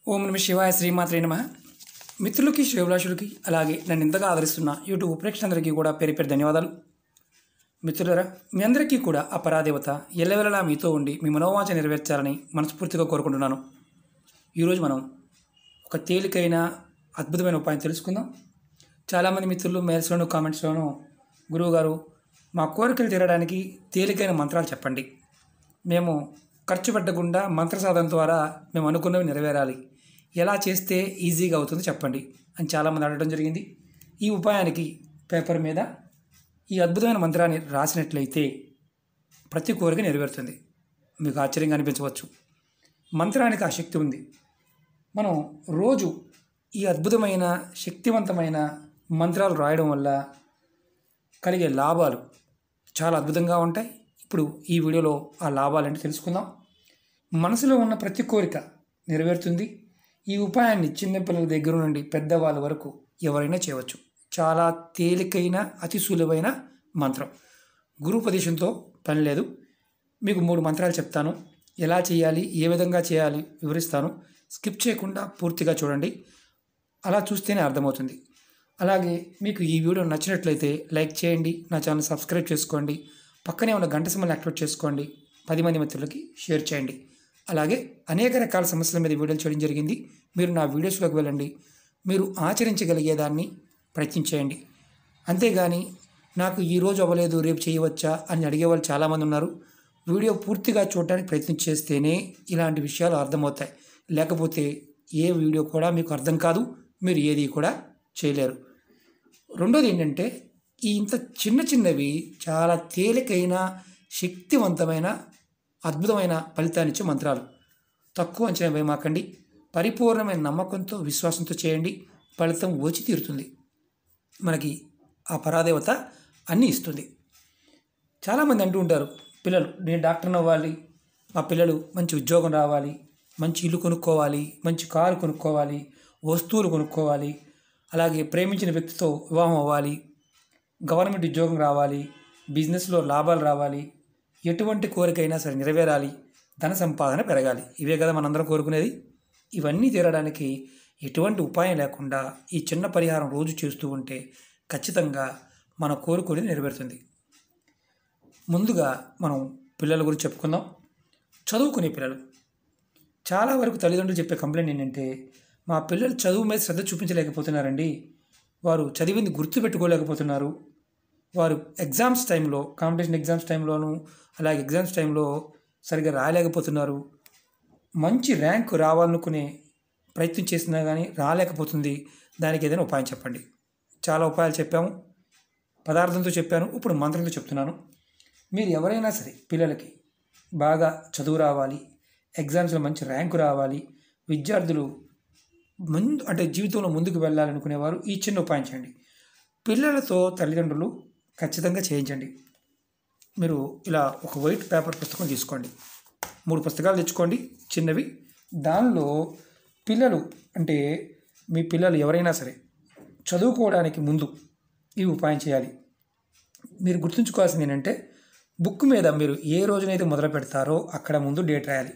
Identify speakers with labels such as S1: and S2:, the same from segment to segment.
S1: ఓం నమ శివాయ శ్రీమాత్రే నమః. మిత్రులకి శ్రేభిలాషులకి అలాగే నన్ను ఇంతగా ఆదరిస్తున్న యూట్యూబ్ ప్రేక్షకులందరికీ కూడా పేరు పేరు ధన్యవాదాలు. మిత్రులారా, మీ అందరికీ కూడా ఆ పరాదేవత ఎల్లవెల్లలా మీతో ఉండి మీ మనోవాంఛ నెరవేర్చాలని మనస్ఫూర్తిగా కోరుకుంటున్నాను. ఈరోజు మనం ఒక తేలికైన అద్భుతమైన ఉపాయం తెలుసుకుందాం. చాలామంది మిత్రులు మెయిల్స్లోను కామెంట్స్లోనూ గురువుగారు మా కోరికలు తీరడానికి తేలికైన మంత్రాలు చెప్పండి, మేము ఖర్చు పెట్టకుండా మంత్ర సాధన ద్వారా మేము అనుకున్నవి నెరవేరాలి, ఎలా చేస్తే ఈజీగా అవుతుందో చెప్పండి అని చాలామంది అడగడం జరిగింది. ఈ ఉపాయానికి పేపర్ మీద ఈ అద్భుతమైన మంత్రాన్ని రాసినట్లయితే ప్రతి కోరిక నెరవేరుతుంది. మీకు ఆశ్చర్యంగా అనిపించవచ్చు. మంత్రానికి ఆ శక్తి ఉంది. మనం రోజు ఈ అద్భుతమైన శక్తివంతమైన మంత్రాలు రాయడం వల్ల కలిగే లాభాలు చాలా అద్భుతంగా ఉంటాయి. ఇప్పుడు ఈ వీడియోలో ఆ లాభాలంటే తెలుసుకుందాం. మనసులో ఉన్న ప్రతి కోరిక నెరవేరుతుంది. ఈ ఉపాయాన్ని చిన్నపిల్లల దగ్గర నుండి పెద్దవాళ్ళ వరకు ఎవరైనా చేయవచ్చు. చాలా తేలికైన అతి సులువైన మంత్రం. గురుపదేశంతో పని లేదు. మీకు 3 మంత్రాలు చెప్తాను. ఎలా చేయాలి, ఏ విధంగా చేయాలి వివరిస్తాను. స్కిప్ చేయకుండా పూర్తిగా చూడండి. అలా చూస్తేనే అర్థమవుతుంది. అలాగే మీకు ఈ వీడియో నచ్చినట్లయితే లైక్ చేయండి, నా ఛానల్ సబ్స్క్రైబ్ చేసుకోండి, పక్కనే ఉన్న గంట సింబల్ని యాక్టివేట్ చేసుకోండి, 10 మంది మిత్రులకి షేర్ చేయండి. అలాగే అనేక రకాల సమస్యల మీద వీడియోలు చేయడం జరిగింది. మీరు నా వీడియోస్లోకి వెళ్ళండి, మీరు ఆచరించగలిగేదాన్ని ప్రయత్నించేయండి. అంతేగాని నాకు ఈరోజు అవ్వలేదు రేపు చేయవచ్చా అని అడిగేవాళ్ళు చాలామంది ఉన్నారు. వీడియో పూర్తిగా చూడడానికి ప్రయత్నం చేస్తేనే ఇలాంటి విషయాలు అర్థమవుతాయి. లేకపోతే ఏ వీడియో కూడా మీకు అర్థం కాదు, మీరు ఏది కూడా చేయలేరు. రెండోది ఏంటంటే, ఈ ఇంత చిన్నవి చాలా తేలికైన శక్తివంతమైన అద్భుతమైన ఫలితాన్నిచ్చే మంత్రాలు. తక్కువ అంచనా వేయమాకండి. పరిపూర్ణమైన నమ్మకంతో విశ్వాసంతో చేయండి. ఫలితం వచ్చి తీరుతుంది. మనకి ఆ పరాదేవత అన్నీ ఇస్తుంది. చాలామంది అంటూ ఉంటారు, పిల్లలు నేను డాక్టర్ని అవ్వాలి, మా పిల్లలు మంచి ఉద్యోగం రావాలి, మంచి ఇల్లు కొనుక్కోవాలి, మంచి కారు కొనుక్కోవాలి, వస్తువులు కొనుక్కోవాలి, అలాగే ప్రేమించిన వ్యక్తితో వివాహం అవ్వాలి, గవర్నమెంట్ ఉద్యోగం రావాలి, బిజినెస్లో లాభాలు రావాలి, ఎటువంటి కోరికైనా సరే నెరవేరాలి, ధన సంపాదన పెరగాలి. ఇవే కదా మనందరం కోరుకునేది. ఇవన్నీ తీరడానికి ఎటువంటి ఉపాయం లేకుండా ఈ చిన్న పరిహారం రోజు చేస్తూ ఉంటే ఖచ్చితంగా మన కోరుకునేది నెరవేరుతుంది. ముందుగా మనం పిల్లల గురించి చెప్పుకుందాం. చదువుకునే పిల్లలు. చాలా వరకు తల్లిదండ్రులు చెప్పే కంప్లైంట్ ఏంటంటే, మా పిల్లలు చదువు మీద శ్రద్ధ చూపించలేకపోతున్నారండి, వారు చదివింది గుర్తుపెట్టుకోలేకపోతున్నారు, వారు ఎగ్జామ్స్ టైంలో కాంపిటీషన్ ఎగ్జామ్స్ టైంలోనూ అలాగే ఎగ్జామ్స్ టైంలో సరిగ్గా రాయలేకపోతున్నారు, మంచి ర్యాంకు రావాలనుకునే ప్రయత్నం చేసినా కానీ రాలేకపోతుంది, దానికి ఏదైనా ఉపాయం చెప్పండి. చాలా ఉపాయాలు చెప్పాము, పదార్థంతో చెప్పాను, ఇప్పుడు మంత్రంతో చెప్తున్నాను. మీరు ఎవరైనా సరే పిల్లలకి బాగా చదువు రావాలి, ఎగ్జామ్స్లో మంచి ర్యాంకు రావాలి, విద్యార్థులు అంటే జీవితంలో ముందుకు వెళ్ళాలనుకునేవారు ఈ చిన్న ఉపాయం చేయండి. పిల్లలతో తల్లిదండ్రులు ఖచ్చితంగా చేయించండి. మీరు ఇలా ఒక వైట్ పేపర్ పుస్తకం తీసుకోండి, 3 పుస్తకాలు తెచ్చుకోండి చిన్నవి. దానిలో పిల్లలు అంటే మీ పిల్లలు ఎవరైనా సరే చదువుకోవడానికి ముందు ఈ ఉపాయం చేయాలి. మీరు గుర్తుంచుకోవాల్సింది ఏంటంటే, బుక్ మీద మీరు ఏ రోజునైతే మొదలు పెడతారో అక్కడ ముందు డేట్ రాయాలి.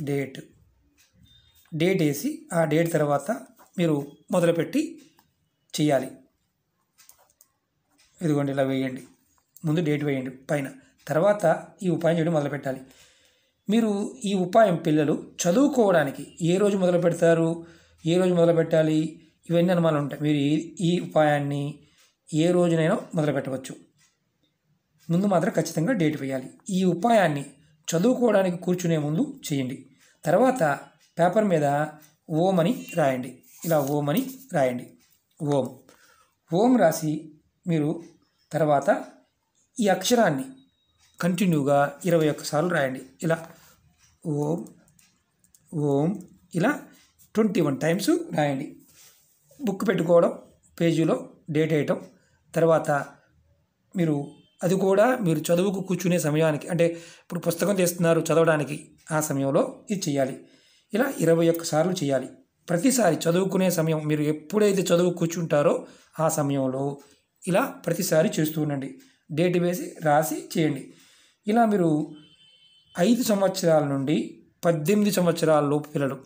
S1: డేట్ వేసి ఆ డేట్ తర్వాత మీరు మొదలుపెట్టి చేయాలి. ఇదిగోండి ఇలా వేయండి, ముందు డేట్ వేయండి పైన, తర్వాత ఈ ఉపాయం చేయడం మొదలు పెట్టాలి. మీరు ఈ ఉపాయం పిల్లలు చదువుకోవడానికి ఏ రోజు మొదలు పెడతారు, ఏ రోజు మొదలు పెట్టాలి, ఇవన్నీ అనుమానాలు ఉంటాయి. మీరు ఈ ఉపాయాన్ని ఏ రోజునైనా మొదలు పెట్టవచ్చు. ముందు మాత్రం ఖచ్చితంగా డేట్ వేయాలి. ఈ ఉపాయాన్ని చదువుకోవడానికి కూర్చునే ముందు చేయండి. తర్వాత పేపర్ మీద ఓం అని రాయండి. ఇలా ఓం అని రాయండి. ఓం రాసి మీరు తర్వాత ఈ అక్షరాన్ని కంటిన్యూగా 21 సార్లు రాయండి. ఇలా ఓం ఇలా 21 టైమ్స్ రాయండి. బుక్ పెట్టుకోవడం, పేజీలో డేట్ వేయటం, తర్వాత మీరు అది కూడా మీరు చదువుకు కూర్చునే సమయానికి, అంటే ఇప్పుడు పుస్తకం తీస్తున్నారు చదవడానికి, ఆ సమయంలో ఇది చేయాలి. ఇలా 21 సార్లు చేయాలి. ప్రతిసారి చదువుకునే సమయం, మీరు ఎప్పుడైతే చదువు కూర్చుంటారో ఆ సమయంలో ఇలా ప్రతిసారి చేస్తూ ఉండండి. డేట్ వేసి రాసి చేయండి. ఇలా మీరు 5 సంవత్సరాల నుండి 18 సంవత్సరాల లోపు పిల్లలు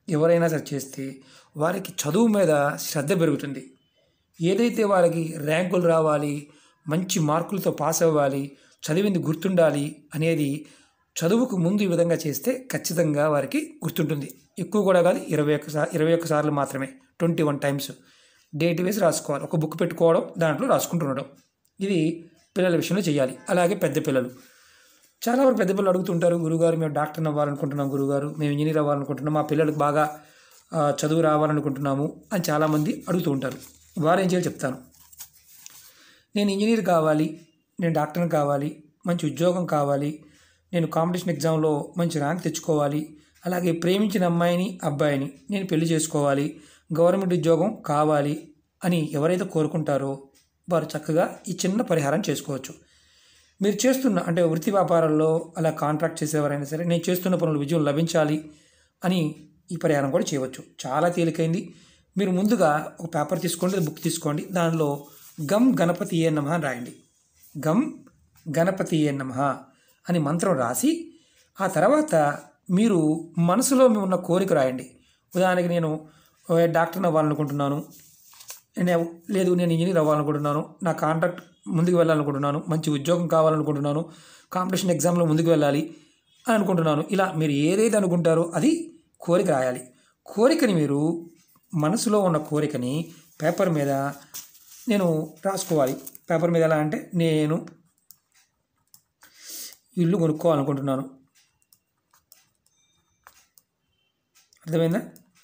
S1: ఎవరైనా సరే చేస్తే వారికి చదువు మీద శ్రద్ధ పెరుగుతుంది. ఏదైతే వారికి ర్యాంకులు రావాలి, మంచి మార్కులతో పాస్ అవ్వాలి, చదివింది గుర్తుండాలి అనేది చదువుకు ముందు ఈ విధంగా చేస్తే ఖచ్చితంగా వారికి గుర్తుంటుంది. ఎక్కువ కూడా కాదు, 21 సార్లు మాత్రమే, 21 టైమ్స్ డేట్ వేసి రాసుకోవాలి. ఒక బుక్ పెట్టుకోవడం, దాంట్లో రాసుకుంటుండడం. ఇది పిల్లల విషయంలో చేయాలి. అలాగే పెద్ద పిల్లలు, చాలా వరకు పెద్ద పిల్లలు అడుగుతుంటారు, గురుగారు మేము డాక్టర్ని అవ్వాలనుకుంటున్నాం, గురుగారు మేము ఇంజనీర్ అవ్వాలనుకుంటున్నాం, మా పిల్లలకు బాగా చదువు రావాలనుకుంటున్నాము అని చాలామంది అడుగుతూ ఉంటారు. వారు ఏం చేయాలి చెప్తాను. నేను ఇంజనీర్ కావాలి, నేను డాక్టర్ని కావాలి, మంచి ఉద్యోగం కావాలి, నేను కాంపిటీషన్ ఎగ్జామ్లో మంచి ర్యాంక్ తెచ్చుకోవాలి, అలాగే ప్రేమించిన అమ్మాయిని అబ్బాయిని నేను పెళ్లి చేసుకోవాలి, గవర్నమెంట్ ఉద్యోగం కావాలి అని ఎవరైతే కోరుకుంటారో వారు చక్కగా ఈ చిన్న పరిహారం చేసుకోవచ్చు. మీరు చేస్తున్న అంటే వృత్తి వ్యాపారాల్లో అలా కాంట్రాక్ట్ చేసేవారైనా సరే, నేను చేస్తున్న పనులు విజయం లభించాలి అని ఈ పరిహారం కూడా చేయవచ్చు. చాలా తేలికైంది. మీరు ముందుగా ఒక పేపర్ తీసుకోండి, బుక్ తీసుకోండి, దానిలో గం గణపతియే నమః అని రాయండి. గం గణపతియే నమః అని మంత్రం రాసి ఆ తర్వాత మీరు మనసులో ఉన్న కోరిక రాయండి. ఉదాహరణకి నేను డాక్టర్ని అవ్వాలనుకుంటున్నాను, లేదు నేను ఇంజనీర్ అవ్వాలనుకుంటున్నాను, నా కాంట్రాక్ట్ ముందుకు వెళ్ళాలనుకుంటున్నాను, మంచి ఉద్యోగం కావాలనుకుంటున్నాను, కాంపిటీషన్ ఎగ్జామ్లో ముందుకు వెళ్ళాలి అని అనుకుంటున్నాను. ఇలా మీరు ఏదైతే అనుకుంటారో అది కోరిక రాయాలి. కోరికని మీరు మనసులో ఉన్న కోరికని పేపర్ మీద నేను రాసుకోవాలి. పేపర్ మీద ఎలా అంటే, నేను ఇల్లు కొనుక్కోవాలనుకుంటున్నాను, అర్థమైందా?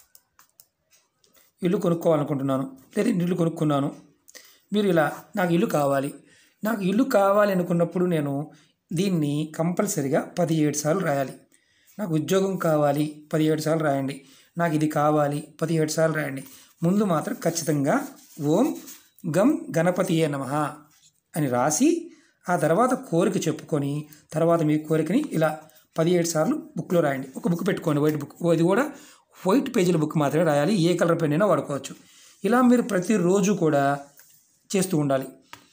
S1: ఇల్లు కొనుక్కోవాలనుకుంటున్నాను, లేదా ఇల్లు కొనుక్కున్నాను. మీరు ఇలా నాకు ఇల్లు కావాలి అనుకున్నప్పుడు నేను దీన్ని కంపల్సరిగా 17 సార్లు రాయాలి. నాకు ఉద్యోగం కావాలి 17 సార్లు రాయండి, నాకు ఇది కావాలి 17 సార్లు రాయండి. ముందు మాత్రం ఖచ్చితంగా ఓం గం గణపతియే నమః అని రాసి ఆ తర్వాత కోరిక చెప్పుకొని తర్వాత మీ కోరికని ఇలా 17 సార్లు బుక్లో రాయండి. ఒక బుక్ పెట్టుకోండి, వైట్ బుక్. ఇది కూడా వైట్ పేజీల బుక్ మాత్రమే రాయాలి, ఏ కలర్ పెన్ అయినా వాడుకోవచ్చు. ఇలా మీరు ప్రతిరోజు కూడా చేస్తూ ఉండాలి.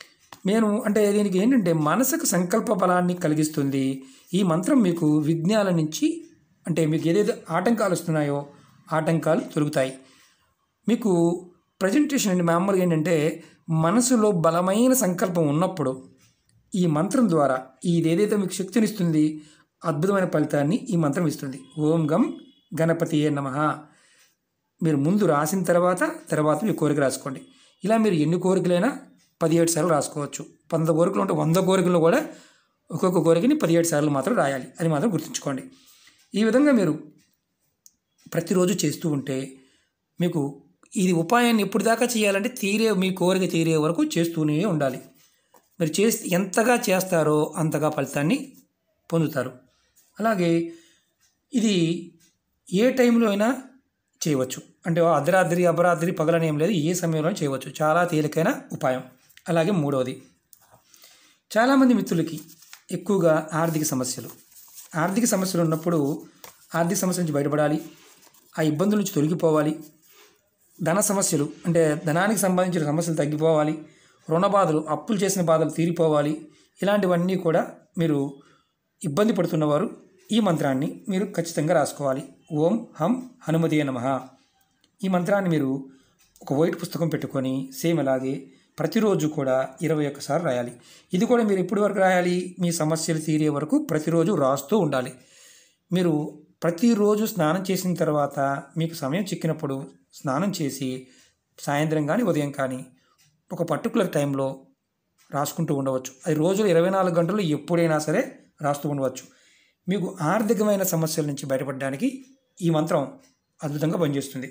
S1: అంటే దీనికి ఏంటంటే మనసుకు సంకల్ప బలాన్ని కలిగిస్తుంది. ఈ మంత్రం మీకు విఘ్నాల నుంచి, అంటే మీకు ఏదైతే ఆటంకాలు వస్తున్నాయో ఆటంకాలు తొలుగుతాయి. మీకు ప్రజెంటేషన్ అండి మామూలుగా ఏంటంటే మనసులో బలమైన సంకల్పం ఉన్నప్పుడు ఈ మంత్రం ద్వారా ఇది ఏదైతే మీకు శక్తినిస్తుంది, అద్భుతమైన ఫలితాన్ని ఈ మంత్రం ఇస్తుంది. ఓం గం గణపతియే నమః మీరు ముందు రాసిన తర్వాత మీ కోరిక రాసుకోండి. ఇలా మీరు ఎన్ని కోరికలైనా 17 సార్లు రాసుకోవచ్చు. 100 కోరికలు ఉంటే 100 కోరికలు కూడా ఒక్కొక్క కోరికని 17 సార్లు మాత్రం రాయాలి. అది మాత్రం గుర్తుంచుకోండి. ఈ విధంగా మీరు ప్రతిరోజు చేస్తూ ఉంటే మీకు ఇది ఉపాయాన్ని ఎప్పుడు దాకా చేయాలంటే మీ కోరిక తీరే వరకు చేస్తూనే ఉండాలి. మీరు ఎంతగా చేస్తారో అంతగా ఫలితాన్ని పొందుతారు. అలాగే ఇది ఏ టైంలో అయినా చేయవచ్చు. అంటే అర్ధరాత్రి అపరాత్రి పగలని ఏం లేదు, ఏ సమయంలో చేయవచ్చు. చాలా తేలికైన ఉపాయం. అలాగే మూడవది, చాలామంది మిత్రులకి ఎక్కువగా ఆర్థిక సమస్యలు ఉన్నప్పుడు ఆర్థిక సమస్య నుంచి బయటపడాలి, ఆ ఇబ్బందుల నుంచి తొలగిపోవాలి, ధన సమస్యలు అంటే ధనానికి సంబంధించిన సమస్యలు తగ్గిపోవాలి, రుణ బాధలు, అప్పులు చేసిన బాధలు తీరిపోవాలి. ఇలాంటివన్నీ కూడా మీరు ఇబ్బంది పడుతున్నవారు ఈ మంత్రాన్ని మీరు ఖచ్చితంగా రాసుకోవాలి. ఓం హం హనుమతే నమః. ఈ మంత్రాన్ని మీరు ఒక వైట్ పుస్తకం పెట్టుకొని సేమ్ అలాగే ప్రతిరోజు కూడా 21 సార్లు రాయాలి. ఇది కూడా మీరు ఎప్పటి వరకు రాయాలి? మీ సమస్యలు తీరే వరకు ప్రతిరోజు రాస్తూ ఉండాలి. మీరు ప్రతిరోజు స్నానం చేసిన తర్వాత మీకు సమయం చిక్కినప్పుడు స్నానం చేసి సాయంత్రం కానీ ఉదయం కానీ ఒక పర్టికులర్ టైంలో రాసుకుంటూ ఉండవచ్చు. అది రోజులో 24 గంటలు ఎప్పుడైనా సరే రాస్తూ ఉండవచ్చు. మీకు ఆర్థికమైన సమస్యల నుంచి బయటపడడానికి ఈ మంత్రం అద్భుతంగా పనిచేస్తుంది.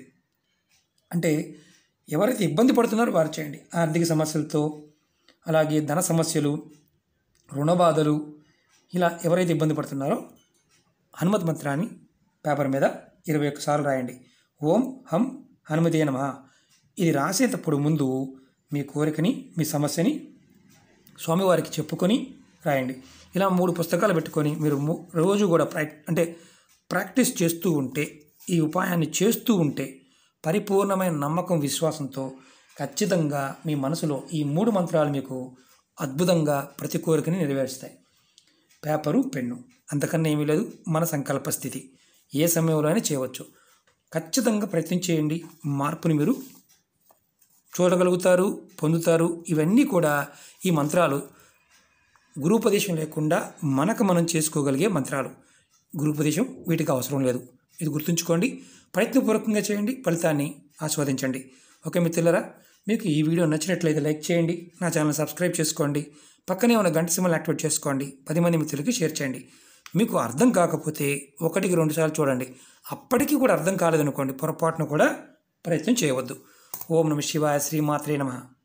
S1: అంటే ఎవరైతే ఇబ్బంది పడుతున్నారో వారు చేయండి. ఆర్థిక సమస్యలతో, అలాగే ధన సమస్యలు, రుణ బాధలు, ఇలా ఎవరైతే ఇబ్బంది పడుతున్నారో హనుమత్ మంత్రాన్ని పేపర్ మీద 21 సార్లు రాయండి. ఓం హం హనుమతే నమః. ఇది రాసేటప్పుడు ముందు మీ కోరికని, మీ సమస్యని స్వామివారికి చెప్పుకొని రాయండి. ఇలా 3 పుస్తకాలు పెట్టుకొని మీరు రోజు కూడా ప్రాక్టీస్ చేస్తూ ఉంటే, ఈ ఉపాయాన్ని చేస్తూ ఉంటే పరిపూర్ణమైన నమ్మకం, విశ్వాసంతో ఖచ్చితంగా మీ మనసులో ఈ 3 మంత్రాలు మీకు అద్భుతంగా ప్రతి కోరికని నెరవేరుస్తాయి. పేపరు, పెన్ను, అంతకన్నా ఏమీ లేదు. మన సంకల్ప స్థితి ఏ సమయంలో అయినా చేయవచ్చు. ఖచ్చితంగా ప్రయత్నం చేయండి. మార్పుని మీరు చూడగలుగుతారు, పొందుతారు. ఇవన్నీ కూడా ఈ మంత్రాలు గురూపదేశం లేకుండా మనకు మనం చేసుకోగలిగే మంత్రాలు. గురూపదేశం వీటికి అవసరం లేదు. ఇది గుర్తుంచుకోండి. ప్రయత్నపూర్వకంగా చేయండి, ఫలితాన్ని ఆస్వాదించండి. ఓకే మిత్రులారా, మీకు ఈ వీడియో నచ్చినట్లయితే లైక్ చేయండి, నా ఛానల్ సబ్స్క్రైబ్ చేసుకోండి, పక్కనే ఉన్న గంట సింబల్ యాక్టివేట్ చేసుకోండి, 10 మంది మిత్రులకి షేర్ చేయండి. మీకు అర్థం కాకపోతే 1-2 సార్లు చూడండి. అప్పటికీ కూడా అర్థం కాలేదనుకోండి, పొరపాటును కూడా ప్రయత్నం చేయవద్దు. ఓం నమః శివాయ. శ్రీమాత్రే నమః.